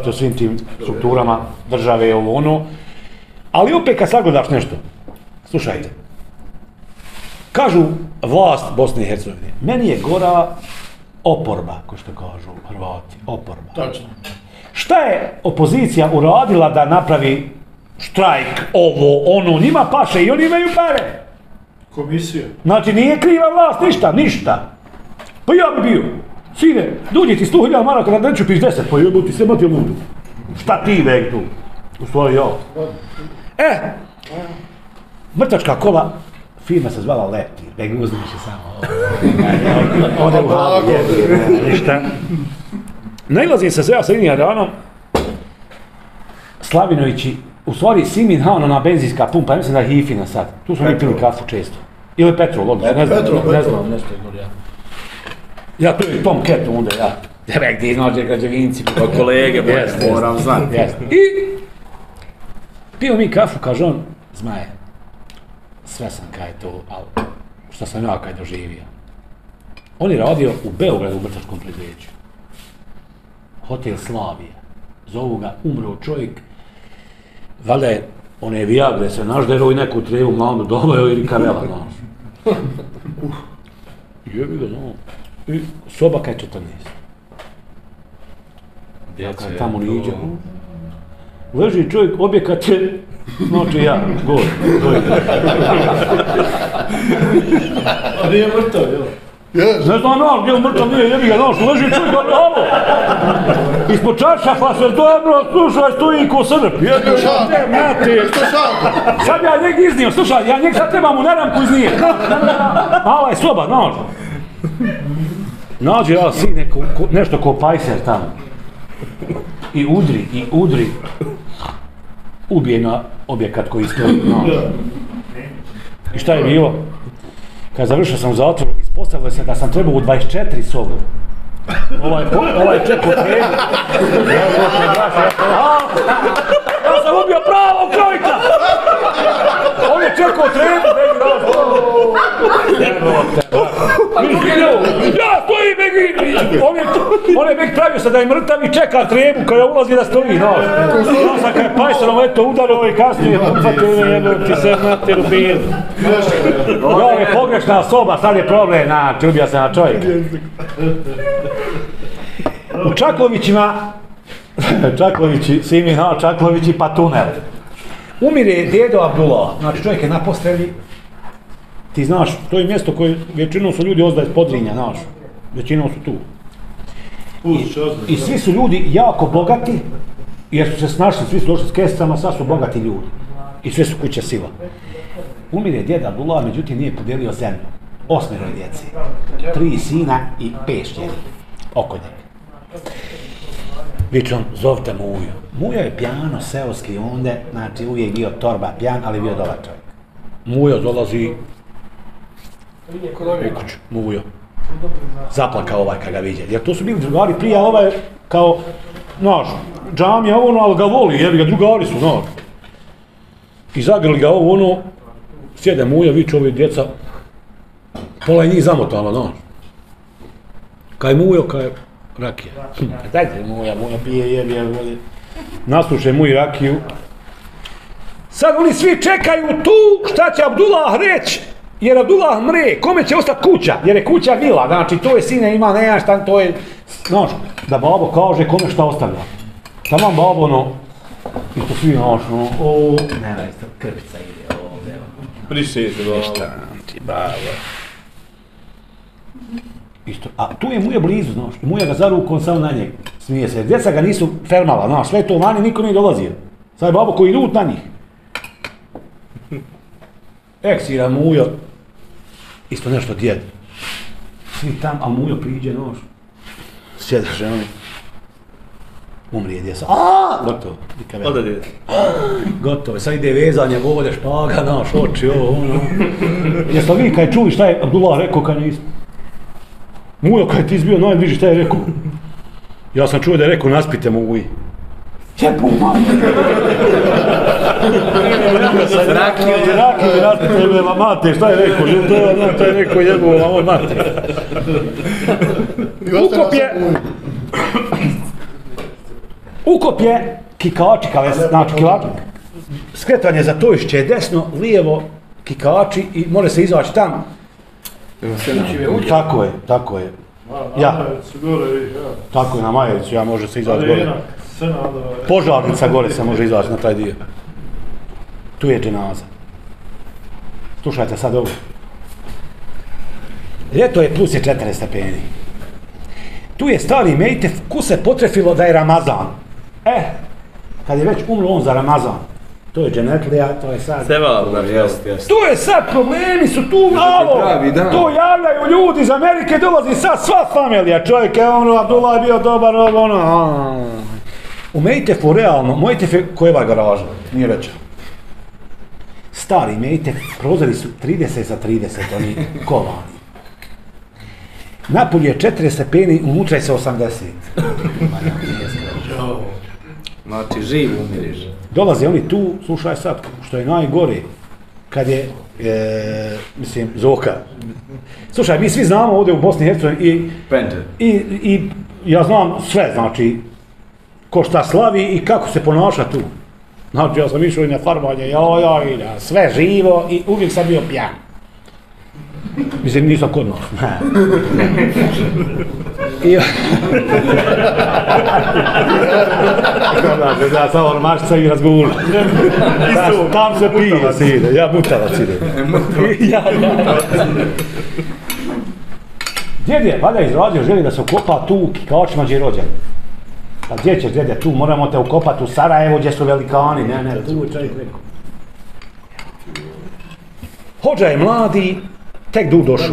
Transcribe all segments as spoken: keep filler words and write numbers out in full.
u svim tim strukturama države, ovo ono. Ali opet kad sagledaš nešto, slušajte, kažu vlast Bosne i Hercegovine, meni je gora oporba, ko što kažu Hrvati, oporba. Tačno. Šta je opozicija uradila da napravi štrajk, ovo, ono, njima paše i oni imaju pare? Komisija. Znači nije kriva vlast, ništa, ništa. Pa ja bi bio. Sine, duđi ti sto hiljada maraka da neću piš deset, pa jebu ti se mati ludu. Šta ti vek tu? U stvari ja. E, mrtvačka kola, firma se zvala Leptir, vek uzmiš je samo. Ode u halu, jebi, ništa. Nailazim se ja sa jednim ranom, Slavinovići, u stvari Simin Hano na benzinska pumpa, ja mislim da je Hifina sad. Tu smo mi pili kafu često. Ili Petrol, odlično, ne znam, ne znam, nešto je gore. Ja tu je Tom Ketu onda, ja. Debek gdje iznađe građevinci. Od kolege, moram znati. I pio mi kafu, kaže on, Zmaje, sve sam kaj to, ali šta sam ja kaj doživio. On je radio u Beogradu u mrtvačkom preduzeću. Hotel Slavija. Zovu ga, umro čovjek. Valjda je, one Viagre se naždero i neku trevu mlanu dobaju ili karela naš. Jebi ga, znamo. I soba kaj četrnaest. Ja kaj tamo niđe. Leži čovjek, objekat je, znači ja, gol. A nije mrtav, jel? Ne znam, naš, gdje je mrtav, nije, jebi ga, naš, leži čovjek, ovo. Ispod čaršafa se dobro, slušaj, stoji ko srp. Jebi ga, te mate. Sad ja njeg iznio, slušaj, ja njeg sad trebam u naramku iznije. A ova je soba, naš. Nađe ja sine, nešto ko pajser tamo. I udri, i udri. Ubije na objekat koji stoji. I šta je bilo? Kad završio sam u zatvoru, ispostavilo se da sam trebao u dvadeset četiri sobu. Ovaj, ovaj čekao trebu. Ja sam ubio pravog čovjeka! On je čekao trebu, begi razgovor. Ja stojim, begi! On je beg pravio se da je mrtav i čeka trebu kada ulazi da stoji, no. Ja sam kada je pajserom eto udarao i kasnije upatio me jedno ti se mater u birdu. Ovo je pogrešna soba, sad je problem, znači ubija se na čovjeka. U Čaklovićima, Čaklovići, Simin Hano Čaklovići pa tunel. Umire dedo Abdullah, znači čovjek je na postelji. Ti znaš, to je mjesto koje većinom su ljudi ozda iz Podrinja, znaš. Većinom su tu. I, I svi su ljudi jako bogati, jer su se snašli, svi su došli s kesicama, sad su bogati ljudi. I sve su kuće sila. Umire djeda Abdullah, međutim nije podijelio zemlju. Osmero djece. Tri sina i pet šćeri. Oko njega. Vičom, zovte Mujo. Mujo je pjano, seoski onda, znači uvijek bio torba pjan, ali bio dobar čovjek. Mujo dolazi u kuću, Mujo. Zaplakao ovaj kad ga viđe. Jer to su bili drugari prije, ovaj kao, znaš, džamija ono, ali ga voli, jer ga drugari su, znaš. I zagrli ga ovo ono, sjede Mujo, viče ovi djeca, pola je njih zamotala, znaš. Kaj Mujo, kaj rakija. Dajte Muja, Muja pije, jer je, naslušaj Muji rakiju. Sad oni svi čekaju tu, šta će Abdullah reći, jer Abdullah mre, kome će ostati kuća, jer je kuća vila, znači to je sine ima nema šta, to je, znaš, da babo kaže kome šta ostavlja. Tamo babo, ono, isto svi, znaš, ono, o, nema isto, krpica ide ovdje, ono. Prišete, babo. Ništa, ti babo. Isto, a tu je Muja blizu, znaš, Muja ga za rukom samo na njeg, smije se, djeca ga nisu fermala, znaš, sve to vani, niko nije dolazio. Sad je babo koji idu na njih. Eksira Mujo, isto nešto djed. Svi tam, a Mujo priđe, nož. Sjede ženi. Umrije djesa. Aaaa! Gotovo. Oda djed. Gotovo. Sad ide vezanje, vode, špaga, naš, oči, ovo, ono. Jeste li vi kaj čuli šta je Abdullah rekao kaj nismo? Mujo, kaj ti izbio najbliži, šta je rekao? Ja sam čuo da je rekao, naspite Muji. Jebu mate! Rakiju. Rakiju, naspite jebe mate, šta je rekao? Šta je rekao, jebu mate? Ukop je... Ukop je kikači, kao je, znači kilači, skretanje za tojišće je desno, lijevo, kikači i može se izaći tam. Tako je, tako je. Ja. Tako je, na Majevicu, ja može se izaći gore. Požarnica gore se može izaći na taj dio. Tu je dženaza. Slušajte sad ovo. Ljeto je plus je četrdeset stepeni. Tu je stari Mejtef, ku se potrefilo da je Ramazan. E, kad je već umro on za Ramazan, to je dženetlija, to je sad... Seva, jest, jest. Tu je sad, problemi su tu, malo, to javljaju ljudi iz Amerike, dolazi sad sva familija, čovjek je ono, Abdullah je bio dobar, ono, u Mejtefu realno, Mejtef je kojeva garaža, nije veća. Stari Mejtef, prozori su trideset za trideset, oni kovani. Napolje je četrdeset stepeni, unutra je se osamdeset. Znači, živ umiriš. Dolaze oni tu, slušaj sad, što je najgore, kad je, e, mislim, Zoka. Slušaj, mi svi znamo ovdje u Bosni i Hercegovini i, i, i ja znam sve, znači, ko šta slavi i kako se ponaša tu. Znači, ja sam išao i na farbanje, ja, ja, i na sve živo i uvijek sam bio pijan. Mislim, nisam kod nas. I... Da, samo ormašica i razgovor. Tam se pije, sine, ja mutavac idem. Ja, ja. Djed je, valjda izradio, želi da se ukopa tu u Kikačima gdje je rođen. Pa gdje ćeš, djede, tu moramo te ukopati u Sarajevo gdje su velikani, ne, ne, tu je čovjek rekao. Hođa je mladi, tek du došao.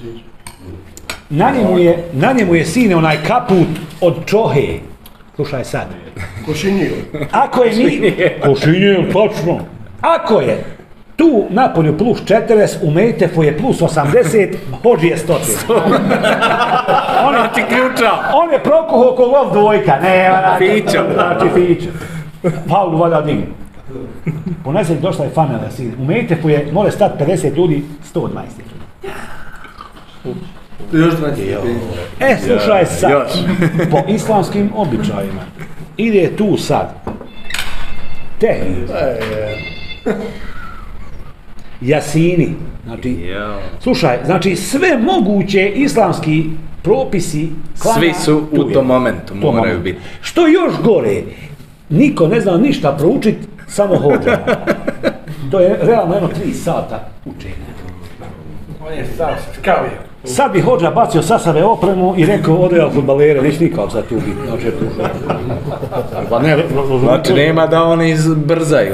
Na njemu je, na njemu je sine onaj kaput od čohe. Slušaj sad. Košinjil. Ako je mi... Košinjil, točno. Ako je tu napolju plus četrdeset, u Mejtefu je plus osamdeset, hođi je stotin. On je ti ključa. On je prokuhao ko lov dvojka. Ne, fića. Znači fića. Paulu valja digne. Ponesek došla je famila sine. U Mejtefu je, more stati pedeset ljudi, sto dvadeset ljudi. Još dvadeset. E, slušaj sad, po islamskim običajima, ide tu sad, tehniz, jasini, znači, slušaj, znači sve moguće islamski propisi klanja, svi su u tom momentu, to moraju moment. biti. Što još gore, niko ne zna ništa proučit, samo hođa. To je realno jedno tri sata učenja. On je sam skavio. Sad bi hođa bacio sa sebe opremu i rekao ode al fudbalere, neće nikako sad tu biti. Znači nema da oni izbrzaju.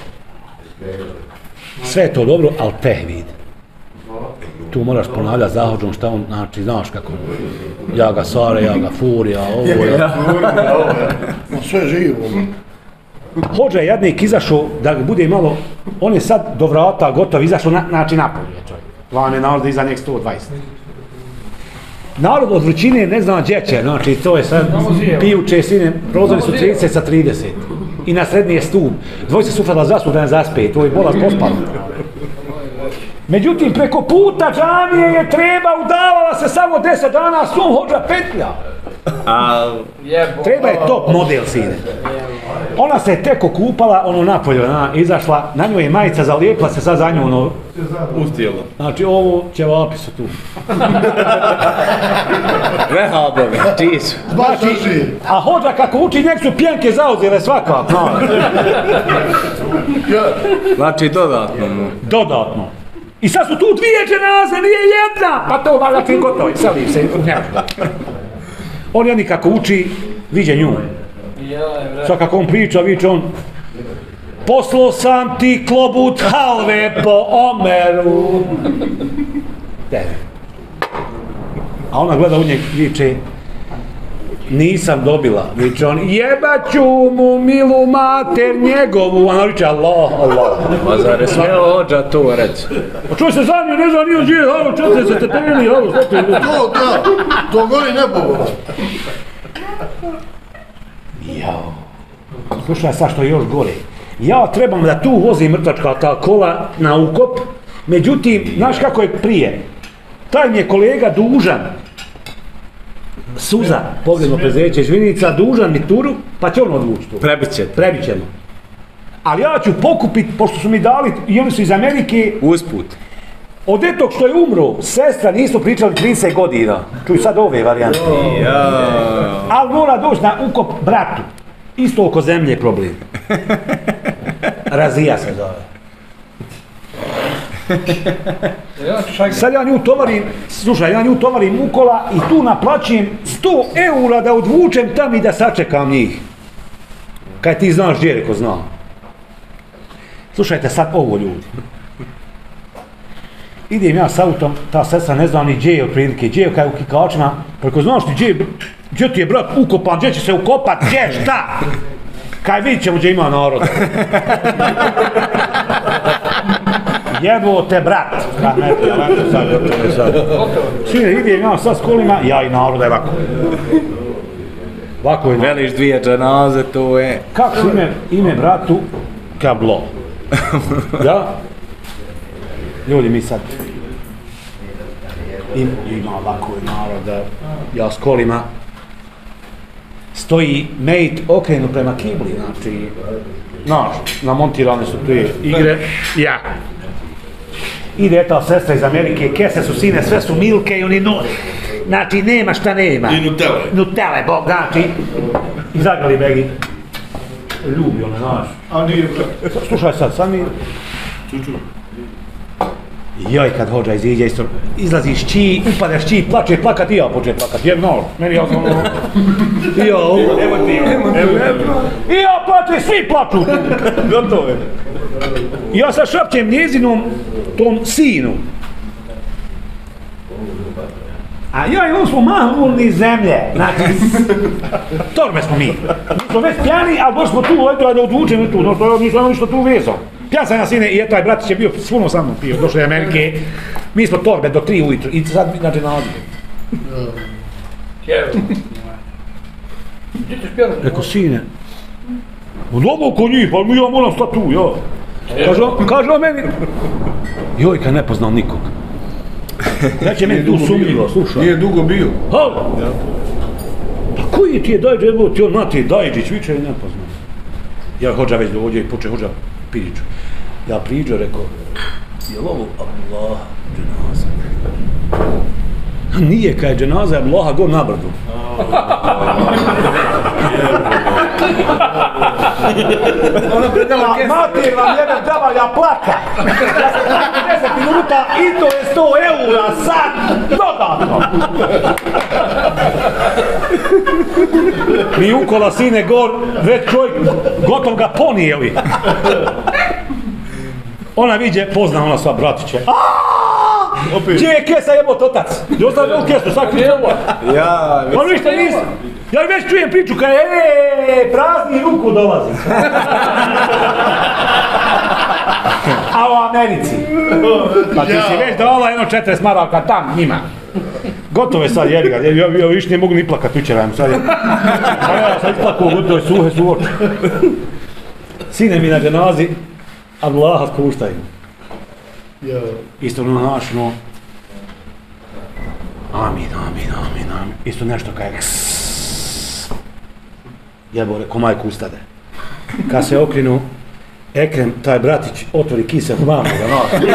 Sve je to dobro, ali tehvid. Tu moraš ponavljati za hođom šta on, znači znaš kako. Ja ga sare, ja ga furija, ovo je. Sve živo. Hođa je jadnik izašao da bude malo, on je sad do vrata gotov, izašao na, znači napolje čovjek. Van je narod iza njeg sto dvadeset. Narod od vrućine ne zna gdje će, znači to je sad pijuće sine, prozori su trideset sa trideset. I na srednji je stup. Dvojice su ufala zaspu da ne zaspe, to je bola pospala. Međutim, preko puta džamije je treba, udavala se samo deset dana, sum hođa petlja. Treba je top model sine. Ona se tek okupala, ono napolje, ona izašla, na njoj je majica zalijepla se sad za nju, ono... Ustijelo. Znači, ovo ćevapi su tu. Rehabove, čiji su. Znači, a hođa kako uči, nek su pjenke zauzele svaka. Znači, dodatno. Dodatno. I sad su tu dvije dženaze, nije jedna! Pa to valjda ti gotovi, seli se. On jedni kako uči, viđe nju. Sad kako on priča, viče on, poslao sam ti klobut halve po Omeru. Tebe. A ona gleda u njeg, viče, nisam dobila. Viče on, jebaću mu milu mater njegovu. Ona viče, Allah, Allah. Pa zar je sve hođa to reći? Pa čuj se za nju, ne znam, nije on žije, halo, četrdeset stepeni, halo, stopio ljudi. To, da, to gori nebo. Jao. Slušaj sad što je još gore. Ja trebam da tu vozim mrtvačka ta kola na ukop, međutim, znaš kako je prije? Taj mi je kolega dužan suza, pogledno prezeće žvinica, dužan mi turu, pa će on odvući tu. Prebit ćete. Prebit ćemo. Ali ja ću pokupiti, pošto su mi dali, i oni su iz Amerike, Usput. od etog što je umro, sestra, nisu pričali trideset godina. Čuj sad ove varijante. Ja. Ali mora doći na ukop bratu. Isto oko zemlje je problem. Razija se zove. Sad ja nju tovarim, slušaj, ja nju tovarim ukola i tu naplaćujem sto eura da odvučem tam i da sačekam njih. Kaj ti znaš gdje, reko znam. Slušajte sad ovo, ljudi. Idem ja s autom, ta sestra ne zna ni gdje je otprilike, gdje je kaj u kikačima, preko znaš ti gdje, gdje ti je brat ukopan, gdje će se ukopat, gdje, šta? Kaj vidit ćemo gdje ima naroda. Jebo te brat. Kad ne te, ovako sad, gotovo sad. Sine, idem ja sad s kolima, ja i naroda je ovako. Ovako je narod. Veliš dvije dženaze, to je. Kako su ime, ime bratu? Kablo. Ja? Ljudi, mi sad Im, ima ovako je naroda, ja s kolima stoji mate okrenu prema kibli, znači, znaš, namontirane su te igre, ja. Ide ta sestra iz Amerike, kese su sine, sve su milke i oni no, znači nema šta nema. I Nutelle. Nutelle, bog, znači, izagali begi. Ljubi one, znaš. A nije brat. Slušaj sad, sad mi... Čuču. Joj, kad hođa iziđe isto, izlaziš čiji, upadeš čiji, plače, plakat i ja počet plakat, jer no, meni ja sam ono... I ja ovo... Evo ti, evo ti. I ja plače, svi plaču! Gotovo je. I ja sad šapćem njezinom, tom sinu. A ja i on smo mahnuli iz zemlje, znači, torbe smo mi. Mi smo već pjani, ali došli smo tu, eto, da odvučem tu, no što nisam ništa tu vezao. Pjan sam ja sine i eto, taj bratić je bio svuno sa mnom pio, došao je Amerike. Mi smo torbe do tri ujutru i sad na dženazi. Gdje ćeš pjevati? Rekao, sine, od ovo oko njih, pa ja moram stati tu, ja. Kaže, on- kaže on meni, joj, kad ne poznao nikog. Znači, meni tu sumnjivo, slušaj. Nije dugo bio. Halo! Pa koji ti je Dajđe, evo ti on Mati Dajđić, viče i ne poznao. Ja hođa već dođe i poče hođa priču. Ja priđo, rekao, jel ovo Allah dženaza? Nije kaj dženaza, je Allaha go na brdu. Ona predala kesu. Mater vam jebe džabalja plaka! Ja sam deset minuta i to je sto eura sad dodatno! Mi ukola sine gor, već čovjek gotov ga ponijeli. Ona viđe, pozna ona sva bratiće. Gdje je kesa jebot otac? Gdje ostavi ovu kesu, sad kriče ovo. Ja, Pa ništa nisam. Ja već čujem priču kada je, eee, prazni ruku dolazi. A u Americi. Pa ti si već dala jedno četrdeset maraka tam njima. Gotovo je sad, jebi ga, ja, ja više ne mogu ni plakat jučer, sad je. A ja sam isplakao, gotovo je suhe su oči. Sine mi na dženazi, Allaha spuštaju. Ja. Isto ono naš, no... Amin, amin, amin, amin. Isto nešto kaj... Jebo, reko majku ustade. Kad se okrenu, Ekrem, taj bratić, otvori kisel mamu da nas.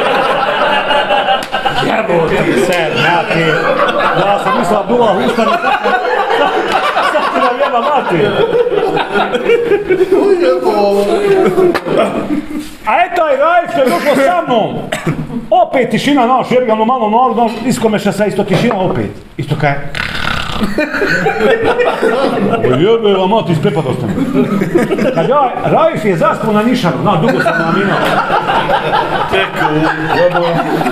Jebo ti se, mati. Ja sam mislila Abdullah ustane, sad ti nam jeba mati. A eto taj Rajf što je došlo sa mnom. Opet tišina, naš, jer ga malo malo iskomeša se isto tišina opet. Isto kaj... Jebe vam mati, isprepadao ste me. Kad ja, Rajf je zaspao na nišanu, znaš, dugo sam naminao. Teku, jebo.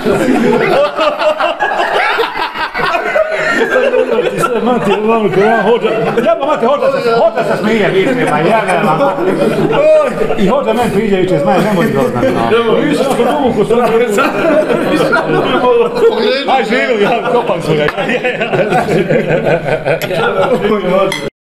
Ti sve, mati, vam, kad vam hođa, jebo mati, hođa se, hođa se smije, vidite, ma jebe vam. I hođa men priđe, viče, zmaje, nemoj doznat. Nisam što dugo, ko sam Aj, živio, ja kopam su ga.